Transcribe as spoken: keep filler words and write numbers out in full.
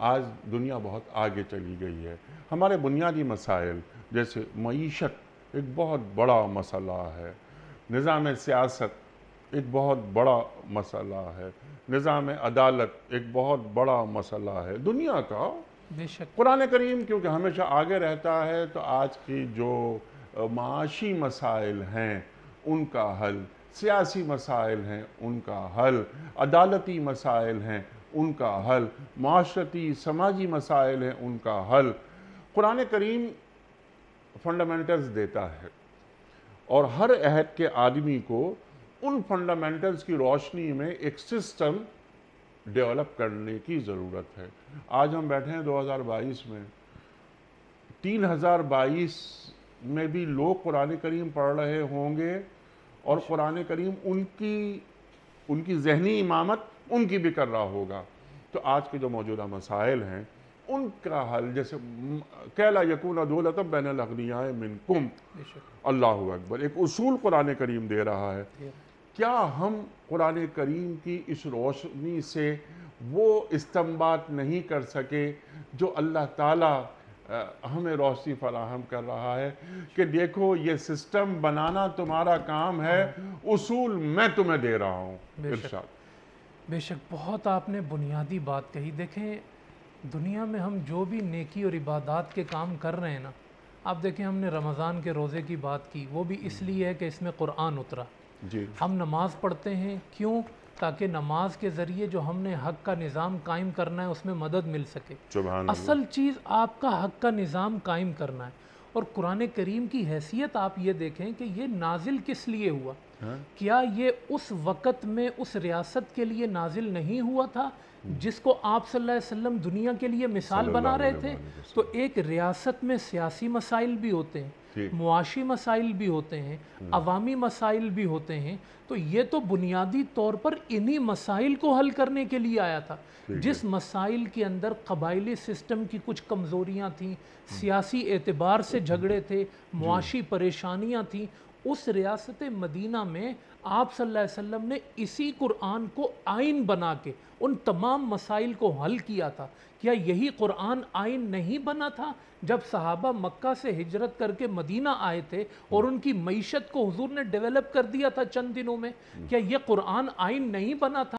آج دنیا بہت آگے چلی گئی ہے. ہمارے بنیادی مسائل جیسے معیشت ایک بہت بڑا مسئلہ ہے، نظام سیاست ایک بہت بڑا مسئلہ ہے، نظام عدالت ایک بہت بڑا مسئلہ ہے دنیا کا. بے شک قرآن کریم کیونکہ ہمیشہ آگے رہتا ہے تو آج کی جو معاشی مسائل ہیں ان کا حل، سیاسی مسائل ہیں ان کا حل، عدالتی مسائل ہیں ان کا حل، معاشرتی سماجی مسائل ہیں ان کا حل قرآن کریم فنڈامنٹلز دیتا ہے. اور ہر عہد کے آدمی کو ان فنڈامنٹلز کی روشنی میں ایک سسٹم ڈیولپ کرنے کی ضرورت ہے. آج ہم بیٹھے ہیں دو ہزار بائیس میں، تین ہزار بائیس میں بھی لوگ قرآن کریم پڑھ رہے ہوں گے اور قرآن کریم ان کی ان کی ذہنی امامت ان کی بھی کر رہا ہوگا. تو آج کے جو موجودہ مسائل ہیں ان کا حل، جیسے کَیْلَا یَکُونَ دُولَةً بَیْنَ الْأَغْنِیَاءِ مِنْکُمْ، بے شک اللہ اکبر، ایک اصول قرآن کریم دے رہا ہے. کیا ہم قرآن کریم کی اس روشنی سے وہ استنباط نہیں کر سکے جو اللہ تعالیٰ ہمیں روشنی فراہم کر رہا ہے کہ دیکھو یہ سسٹم بنانا تمہارا کام ہے، اصول میں تمہیں دے رہا ہوں. بے شک ارشاد. بے شک بہت آپ نے بنیادی بات کہی. دیکھیں دنیا میں ہم جو بھی نیکی اور عبادات کے کام کر رہے ہیں نا، آپ دیکھیں ہم نے رمضان کے روزے کی بات کی، وہ بھی اس لیے ہے کہ اس میں قرآن اترا. جی ہم نماز پڑھتے ہیں کیوں؟ تاکہ نماز کے ذریعے جو ہم نے حق کا نظام قائم کرنا ہے اس میں مدد مل سکے. سبحان اللہ. اصل چیز آپ کا حق کا نظام قائم کرنا ہے. اور قرآن کریم کی حیثیت آپ یہ دیکھیں کہ یہ نازل کس لیے ہوا. کیا یہ اس وقت میں اس ریاست کے لیے نازل نہیں ہوا تھا جس کو آپ صلی اللہ علیہ وسلم دنیا کے لیے مثال بنا رہے تھے؟ تو ایک ریاست میں سیاسی مسائل بھی ہوتے ہیں، معاشی مسائل بھی ہوتے ہیں، عوامی مسائل بھی ہوتے ہیں. تو یہ تو بنیادی طور پر انہی مسائل کو حل کرنے کے لیے آیا تھا. جس مسائل کے اندر قبائلی سسٹم کی کچھ کمزوریاں تھیں، سیاسی اعتبار سے جھگڑے تھے، معاشی پریشانیاں تھیں، اس ریاست مدینہ میں آپ صلی اللہ علیہ وسلم نے اسی قرآن کو آئین بنا کے ان تمام مسائل کو حل کیا تھا. کیا یہی قرآن آئین نہیں بنا تھا جب صحابہ مکہ سے ہجرت کر کے مدینہ آئے تھے اور ان کی معیشت کو حضور نے ڈیولپ کر دیا تھا چند دنوں میں؟ کیا یہ قرآن آئین نہیں بنا تھا؟